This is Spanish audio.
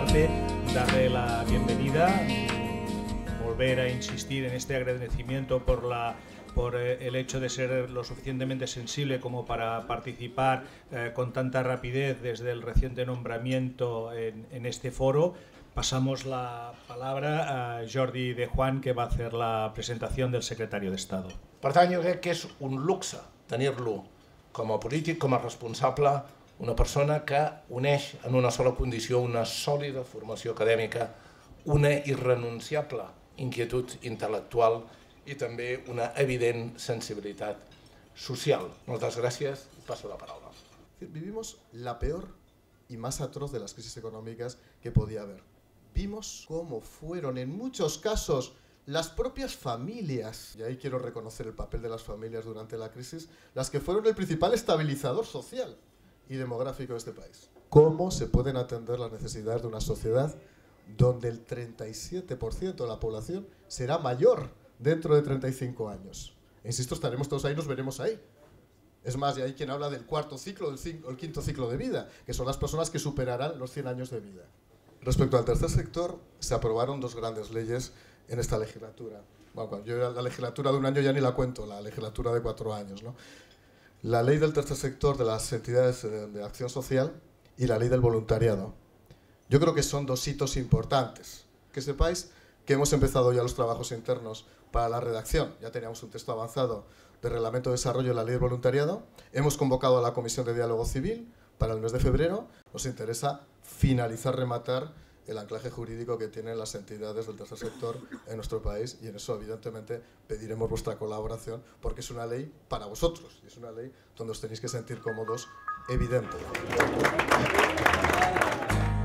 parte, darle la bienvenida, volver a insistir en este agradecimiento por el hecho de ser lo suficientemente sensible como para participar con tanta rapidez desde el reciente nombramiento en este foro. Pasamos la palabra a Jordi de Juan, que va a hacer la presentación del secretario de Estado. Per tant, jo crec que és un luxe tenir-lo com a polític, com a responsable, una persona que uneix en una sola condició una sòlida formació acadèmica, una irrenunciable inquietud intel·lectual i també una evident sensibilitat social. Moltes gràcies i passo la paraula. Vivimos la peor y más atroz de las crisis económicas que podía haber. Vimos cómo fueron en muchos casos las propias familias, y ahí quiero reconocer el papel de las familias durante la crisis, las que fueron el principal estabilizador social y demográfico de este país. ¿Cómo se pueden atender las necesidades de una sociedad donde el 37% de la población será mayor dentro de 35 años? Insisto, estaremos todos ahí, nos veremos ahí. Es más, y hay quien habla del cuarto ciclo, el quinto ciclo de vida, que son las personas que superarán los 100 años de vida. Respecto al tercer sector, se aprobaron dos grandes leyes en esta legislatura. Bueno, yo la legislatura de un año ya ni la cuento, la legislatura de 4 años, ¿no? La ley del tercer sector de las entidades de acción social y la ley del voluntariado. Yo creo que son dos hitos importantes. Que sepáis que hemos empezado ya los trabajos internos para la redacción. Ya teníamos un texto avanzado de Reglamento de Desarrollo de la Ley del Voluntariado. Hemos convocado a la Comisión de Diálogo Civil para el mes de febrero. Nos interesa finalizar, rematar el anclaje jurídico que tienen las entidades del tercer sector en nuestro país, y en eso evidentemente pediremos vuestra colaboración porque es una ley para vosotros y es una ley donde os tenéis que sentir cómodos, evidente.